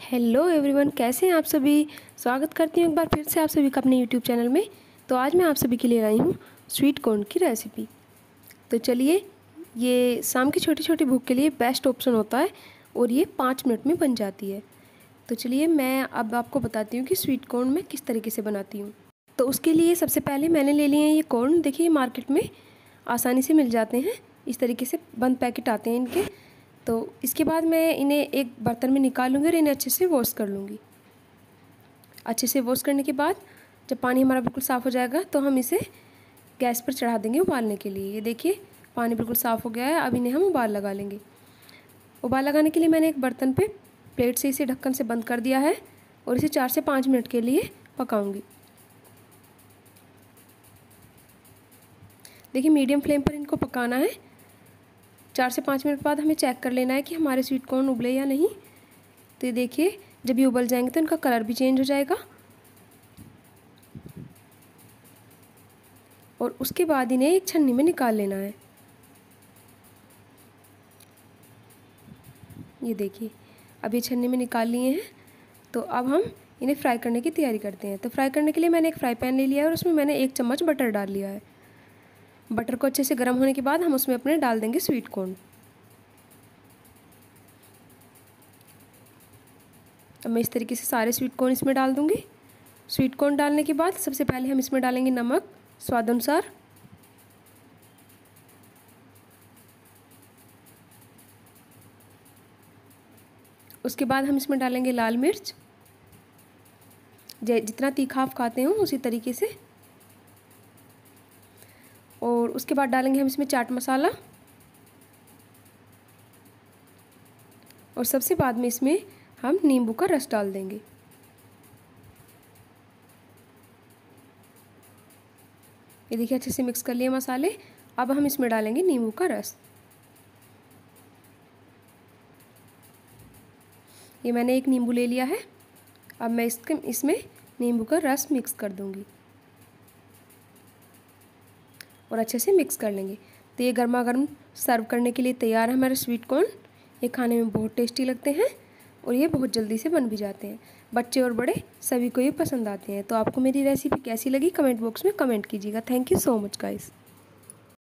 Hello everyone, कैसे हैं आप सभी। स्वागत करती हूँ एक बार फिर से आप सभी का अपने यूट्यूब चैनल में। तो आज मैं आप सभी के लिए लाई हूँ स्वीट कॉर्न की रेसिपी। तो चलिए, ये शाम की छोटी छोटी भूख के लिए बेस्ट ऑप्शन होता है और ये 5 मिनट में बन जाती है। तो चलिए मैं अब आपको बताती हूँ कि स्वीट कॉर्न मैं किस तरीके से बनाती हूँ। तो उसके लिए सबसे पहले मैंने ले लिए हैं ये कॉर्न। देखिए मार्केट में आसानी से मिल जाते हैं, इस तरीके से बंद पैकेट आते हैं इनके। तो इसके बाद मैं इन्हें एक बर्तन में निकालूंगी और इन्हें अच्छे से वॉश कर लूँगी। अच्छे से वॉश करने के बाद जब पानी हमारा बिल्कुल साफ़ हो जाएगा तो हम इसे गैस पर चढ़ा देंगे उबालने के लिए। ये देखिए पानी बिल्कुल साफ़ हो गया है। अब इन्हें हम उबाल लगा लेंगे। उबाल लगाने के लिए मैंने एक बर्तन पे प्लेट से इसे ढक्कन से बंद कर दिया है और इसे 4 से 5 मिनट के लिए पकाऊंगी। देखिए मीडियम फ्लेम पर इनको पकाना है। 4 से 5 मिनट बाद हमें चेक कर लेना है कि हमारे स्वीट कॉर्न उबले या नहीं। तो ये देखिए जब ये उबल जाएंगे तो इनका कलर भी चेंज हो जाएगा और उसके बाद इन्हें एक छन्नी में निकाल लेना है। ये देखिए अब ये छन्नी में निकाल लिए हैं। तो अब हम इन्हें फ्राई करने की तैयारी करते हैं। तो फ्राई करने के लिए मैंने एक फ्राई पैन ले लिया है और उसमें मैंने 1 चम्मच बटर डाल लिया है। बटर को अच्छे से गर्म होने के बाद हम उसमें अपने डाल देंगे स्वीट कॉर्न। अब मैं इस तरीके से सारे स्वीट कॉर्न इसमें डाल दूंगी। स्वीट कॉर्न डालने के बाद सबसे पहले हम इसमें डालेंगे नमक स्वाद अनुसार। उसके बाद हम इसमें डालेंगे लाल मिर्च, जितना तीखा आप खाते हो उसी तरीके से। और उसके बाद डालेंगे हम इसमें चाट मसाला और सबसे बाद में इसमें हम नींबू का रस डाल देंगे। ये देखिए अच्छे से मिक्स कर लिए मसाले। अब हम इसमें डालेंगे नींबू का रस। ये मैंने एक नींबू ले लिया है। अब मैं इसमें नींबू का रस मिक्स कर दूंगी और अच्छे से मिक्स कर लेंगे। तो ये गर्मा गर्म सर्व करने के लिए तैयार है हमारे स्वीट कॉर्न। ये खाने में बहुत टेस्टी लगते हैं और ये बहुत जल्दी से बन भी जाते हैं। बच्चे और बड़े सभी को ये पसंद आते हैं। तो आपको मेरी रेसिपी कैसी लगी कमेंट बॉक्स में कमेंट कीजिएगा। Thank you so much guys.